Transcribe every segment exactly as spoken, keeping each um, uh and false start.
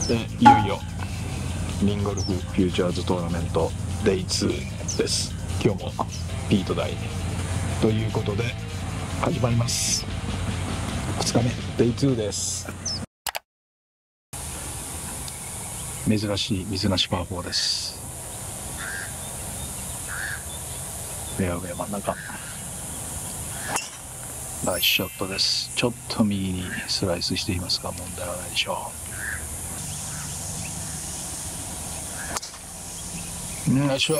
でいよいよリンゴルフフューチャーズトーナメントデイツーです。今日もピート大ということで始まります。ふつかめデイツーです。珍しい水なしパーフォーです。フェアウェイ真ん中、ナイスショットです。ちょっと右にスライスしていますが問題はないでしょう。よいしょ。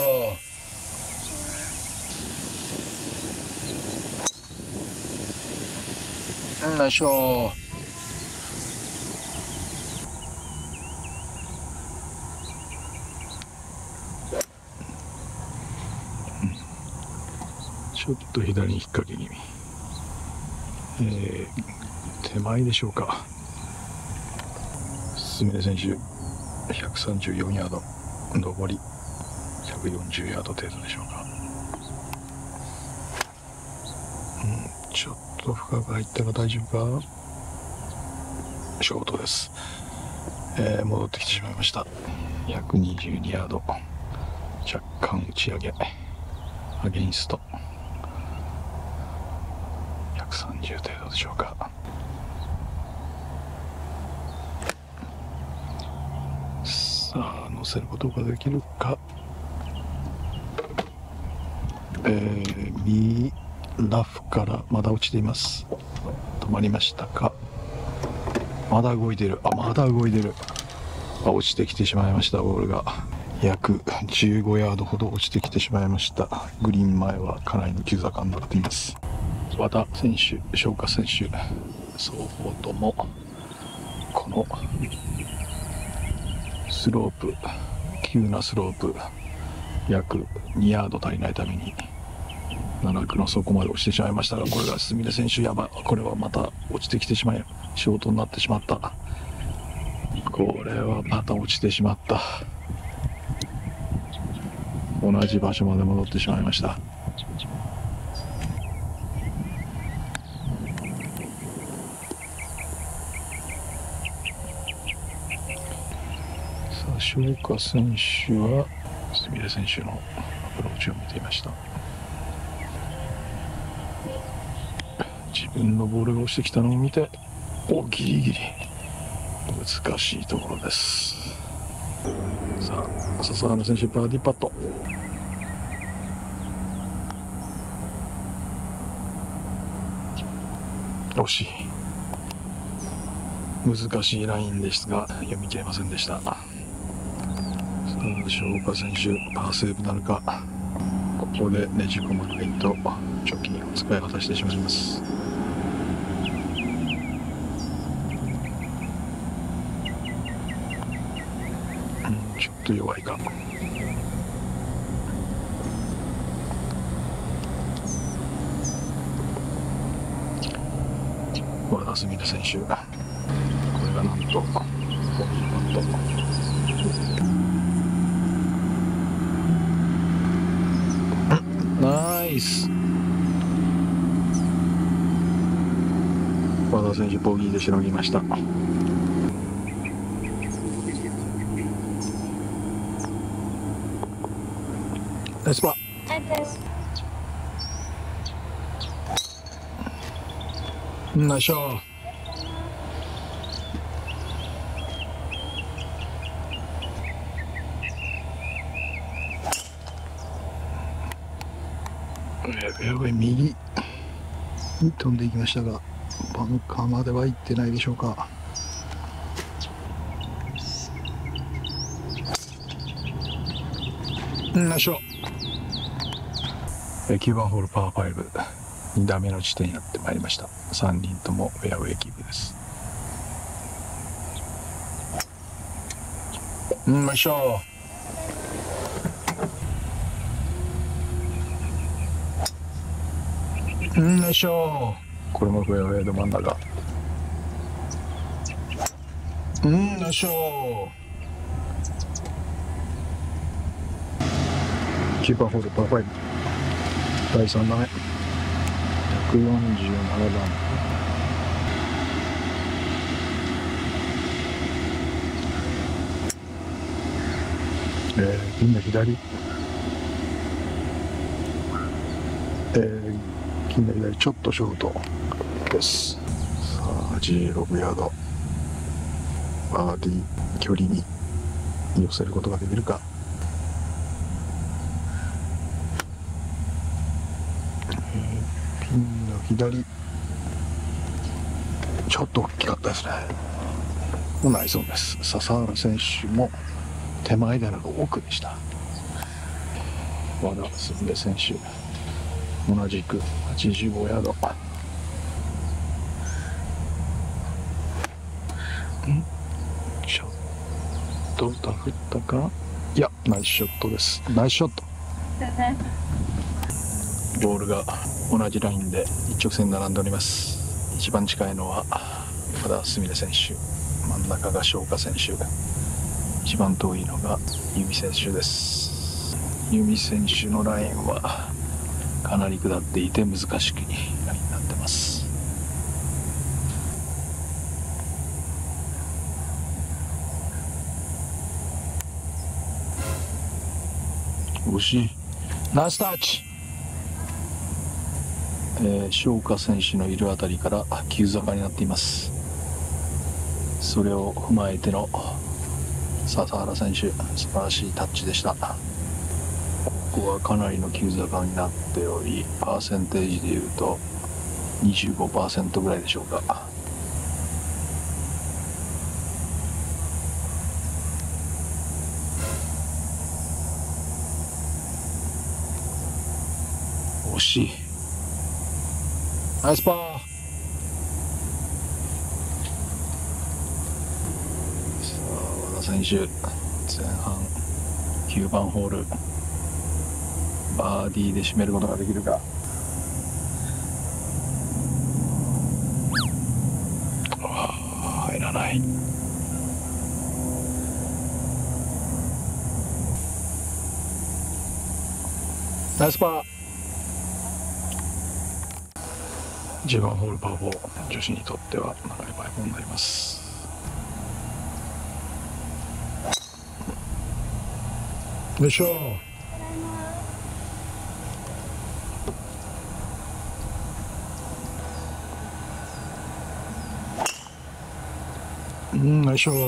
よいしょ。ちょっと左に引っ掛け気味、えー、手前でしょうか。すみれ選手ひゃくさんじゅうよんヤード、上りひゃくよんじゅうヤード程度でしょうか。うん、ちょっと深く入ったが大丈夫か。ショートです。えー、戻ってきてしまいました。ひゃくにじゅうにヤード、若干打ち上げアゲインストひゃくさんじゅう程度でしょうか。さあ乗せることができるか。えー、右ラフからまだ落ちています。止まりましたか。まだ動いてる。あ、まだ動いてる。あ、落ちてきてしまいました。ボールが約じゅうごヤードほど落ちてきてしまいました。グリーン前はかなりの急坂になっています。和田選手、翔花選手、双方ともこのスロープ、急なスロープ、約にヤード足りないために奈落の底まで落ちてしまいましたが、これがすみれ選手、やばい、これはまた落ちてきてしまい、ショートになってしまった。これはまた落ちてしまった。同じ場所まで戻ってしまいました。さあ翔花選手はすみれ選手のアプローチを見ていました。自分のボールが落ちてきたのを見て、おギリギリ難しいところです。さあ笹原選手バーディーパット。惜しい。難しいラインですが読み切れませんでした。さあ翔花選手パーセーブなるか。ここでねじ込まないと貯金を使い果たしてしまいます。うん、ちょっと弱いか。和田すみれ選手、これがなんとボギーパット。ナイス。和田選手ボギーでしのぎました。ナイスパー。ナイスショー。フェアウェイ右に飛んでいきましたが、バンカーまでは行ってないでしょうか。ナイスショー。きゅうばんホールパーファイブ、に打目の地点になってまいりました。さんにんともフェアウェイキープです。ナイスショー。ナイスショー。これもフェアウェイど真ん中。ナイスショー。きゅうばんホールパーファイブ、だいさん打目、ひゃくよんじゅうななばん。 えー、ピンの左、えー、ピンの左ちょっとショートです。さあじゅうろくヤード、バーディー距離に寄せることができるか。えー、ピンの左ちょっと大きかったですね。ナイスオンです。笹原選手も手前ではなく奥でした。和田すみれ選手同じくはちじゅうごヤード。んちょっとダフったか。いやナイスショットです。ナイスショット。ボールが同じラインで一直線に並んでおります。一番近いのは和田すみれ選手、真ん中が翔花選手、一番遠いのが由美選手です。由美選手のラインはかなり下っていて難しくラインになってます。惜しい。ナイスタッチ。えー、翔花選手のいるあたりから急坂になっています。それを踏まえての笹原選手、素晴らしいタッチでした。ここはかなりの急坂になっており、パーセンテージでいうと にじゅうごパーセント ぐらいでしょうか。惜しい。ナイスパー。さあ和田選手、前半きゅうばんホールバーディーで締めることができるか。入らない。ナイスパー。じゅうばんホールパーフォー、女子にとっては流れパーフォーになります。よいしょ。うん、よいしょ。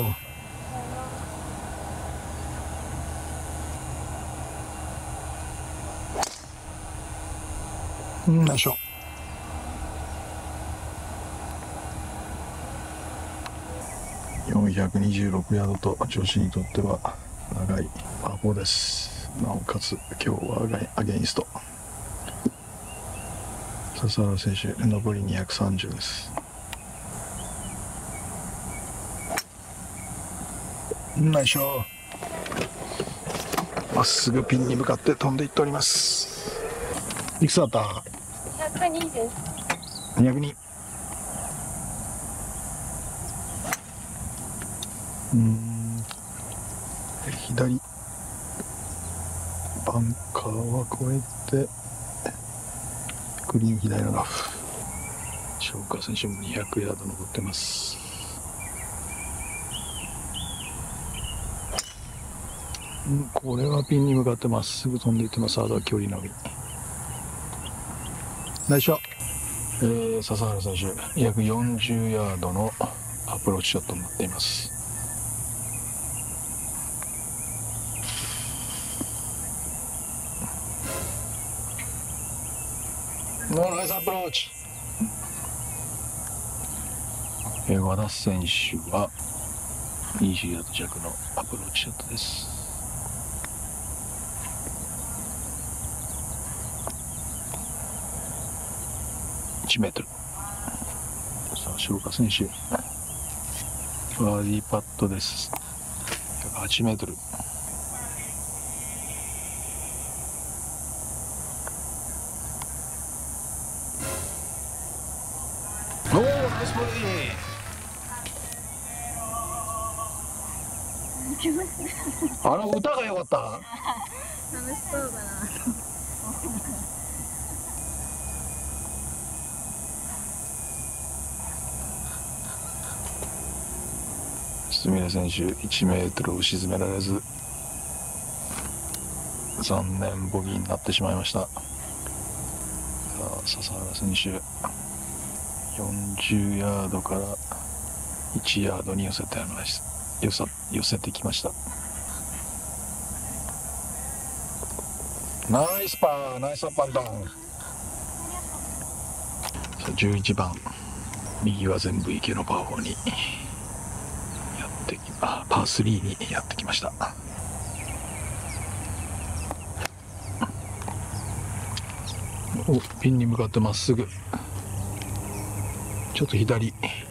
うん、よいしょ。よんひゃくにじゅうろくヤードと女子にとっては長いパーフォーです。なおかつ今日はアゲインスト。笹原選手残りにひゃくさんじゅうです。よいしょ。まっすぐピンに向かって飛んでいっております。いくつだった？にひゃくにです。にひゃくに。うん、左バンカーは越えてグリーン左のラフ。翔花選手もにひゃくヤード残ってます。うん、これはピンに向かってまっすぐ飛んでいってます。あとは距離のみ。ナイスショット。えー、笹原選手約よんじゅうヤードのアプローチショットになっています。ナイスアプローチ。えー、和田選手はにじゅうヤード弱のアプローチショットです。いちメートル。さあ翔花選手バーディーパットです。ひゃくはちメートル。おお、ナイスボディー。あの歌が良かった。楽しそうだな。すみれ選手いちメートルを沈められず残念ボギーになってしまいました。さあ笹原選手、よんじゅうヤードからいちヤードに寄せて寄せ寄せてきました。ナイスパー、ナイスアップアンダウン。さあじゅういちばん、右は全部池のパーフォーにやってきあパースリーにやってきました。おピンに向かってまっすぐ、ちょっと左。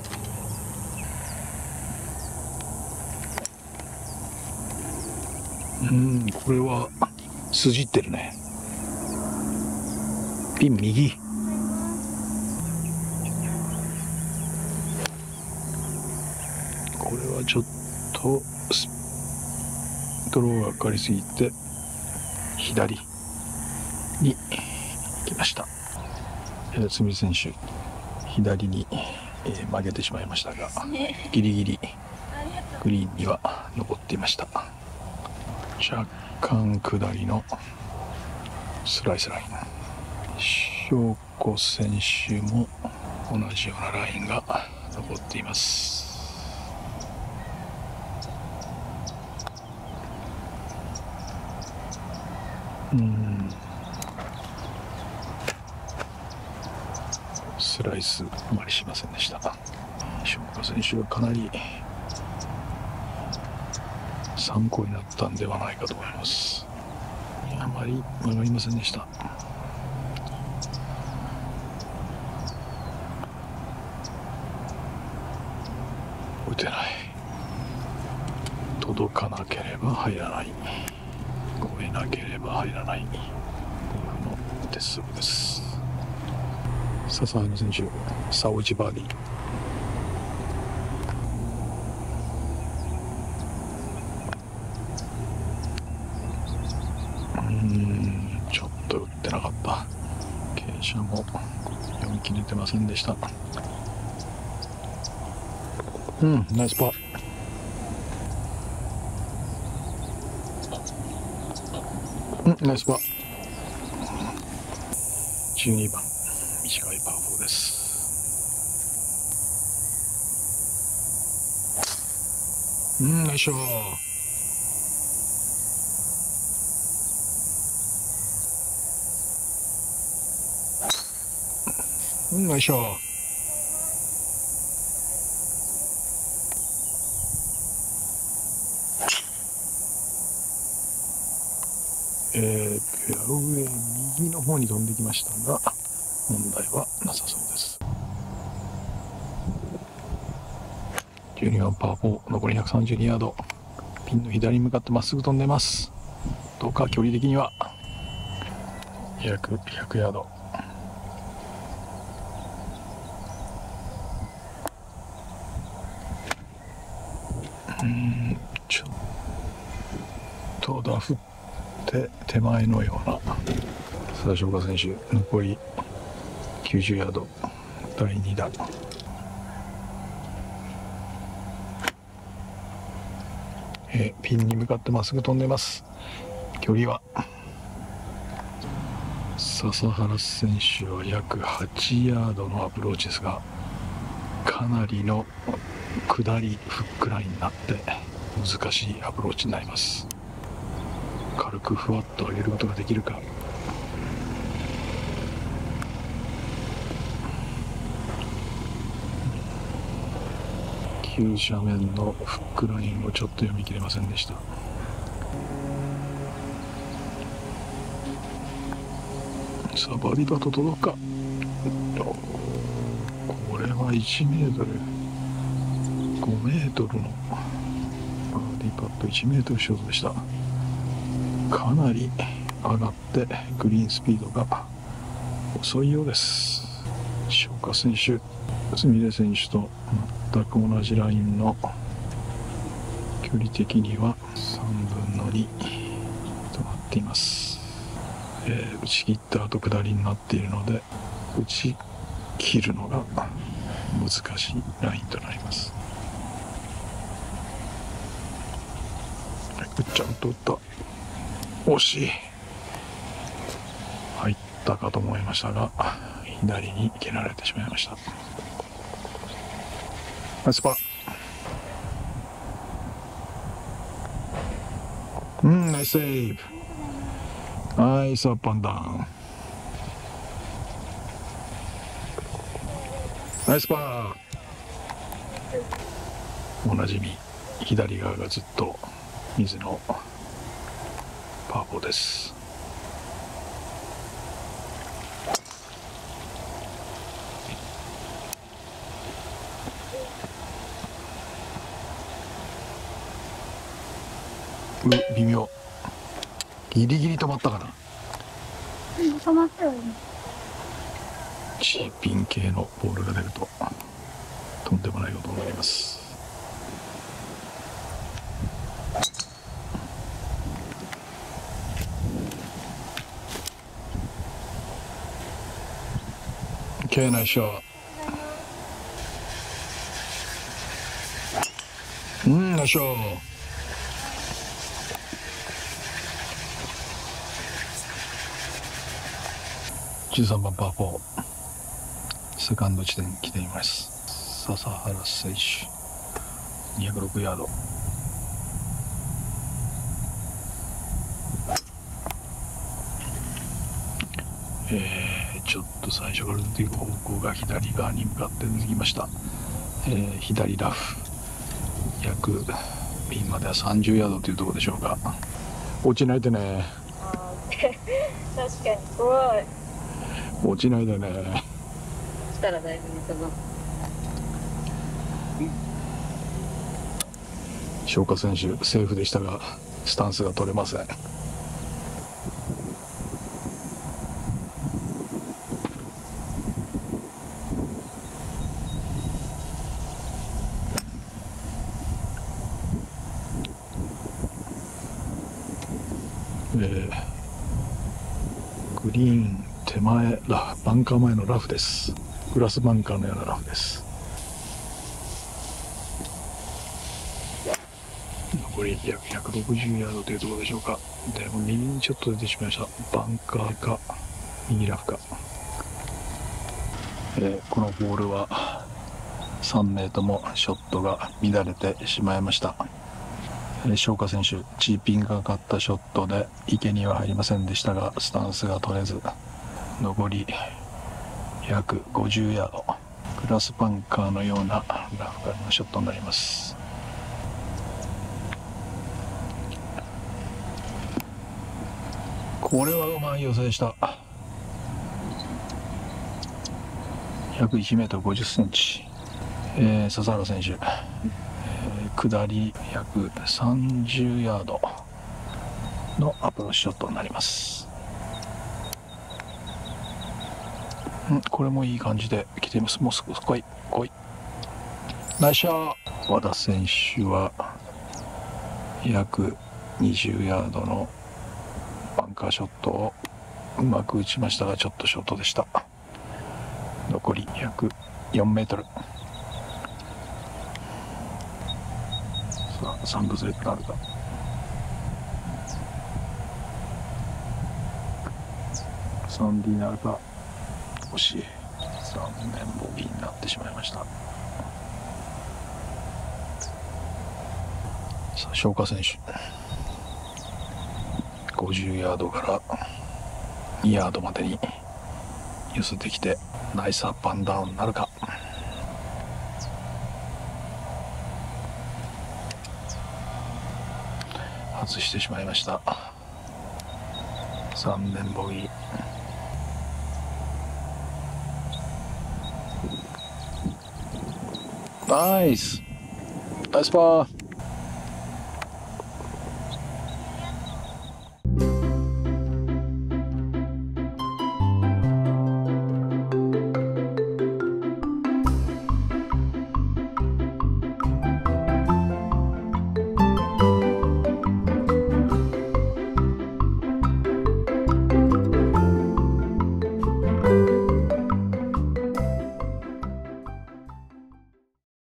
うんこれは筋ってるね。ピン右。これはちょっとドローがかかりすぎて左に来ました。つみれ選手左に、えー、曲げてしまいましたが、ギリギリグリーンには残っていました。若干下りのスライスライン。翔子選手も同じようなラインが残っています。うんスライスあまりしませんでした。翔子選手はかなり参考になったんではないかと思います。あまり曲がりませんでした。打てない。届かなければ入らない。越えなければ入らない。ゴルフの鉄則です。笹原選手、サウジバーディー。うんちょっと打ってなかった。傾斜も読み切れてませんでした。うんナイスパー。うんナイスパー。じゅうにばん短いパーフォーです。うんよいしょ。うんよいしょ。えー、フェアウェイ右の方に飛んできましたが問題はなさそうです。じゅうにばんパーフォー、残りひゃくさんじゅうにヤード。ピンの左に向かってまっすぐ飛んでます。どうか距離的には約ひゃくヤード。うんちょっとダフって手前のような。さあ翔子選手残りきゅうじゅうヤード、だいに打。えー、ピンに向かってまっすぐ飛んでます。距離は笹原選手は約はちヤードのアプローチですが、かなりの下りフックラインになって難しいアプローチになります。軽くふわっと上げることができるか。急斜面のフックラインをちょっと読み切れませんでした。さあバーディーパット届くか。これはいちメートルごメートルのバーディーパット、いちメートルショートでした。かなり上がってグリーンスピードが遅いようです。翔子選手、つみれ選手と全く同じラインの距離的にはさんぶんのにとなっています。えー、打ち切った後下りになっているので打ち切るのが難しいラインとなります。はい、ちゃんと打った。惜しい。 たかと思いましたが、左に蹴られてしまいました。ナイスパー。うん、ナイスセーブ。ナイスアップアンダウン。ナイスパー。おなじみ左側がずっと水のパーフォーです。う、微妙。ギリギリ止まったかな。 止まったよね。 チーピン系のボールが出るととんでもないことになります。OK、ナイスショット。うん、ナイスショット。じゅうさんばんパーフォー、セカンド地点に来ています。笹原選手、にひゃくろくヤード。えー、ちょっと最初から出ていく方向が左側に向かって出てきました。えー、左ラフ、約ピンまではさんじゅうヤードというところでしょうか。落ちないでね。 あ確かに怖い。 落ちないでね。 したらだいぶ見たな。 消化選手セーフでしたがスタンスが取れません。えー、グリーン手前ラフ、バンカー前のラフです。グラスバンカーのようなラフです。残り約ひゃくろくじゅうヤードというところでしょうか。でも右にちょっと出てしまいました。バンカーか右ラフか。えー、このボールはさん名ともショットが乱れてしまいました。翔花選手、チーピンがかかったショットで池には入りませんでしたがスタンスが取れず、残り約ごじゅうヤード、グラスバンカーのようなラフからのショットになります。これはうまい寄せでした。約いちメートルごじゅっセンチ、えー、笹原選手、下り約さんじゅうヤードのアプローチショットになります。んこれもいい感じで来ています。もう少し来い来い。ナイスショット。和田選手は約にじゅうヤードのバンカーショットをうまく打ちましたがちょっとショートでした。残り約よんメートル。さん崩れとなるか。さんディー なるか。惜しい。残念ボギーになってしまいました。さあ翔花選手、ごじゅうヤードからにヤードまでに寄せてきてナイスアップアンダウンになるか。外してしまいました。残念ボギー。ナイスナイスパー。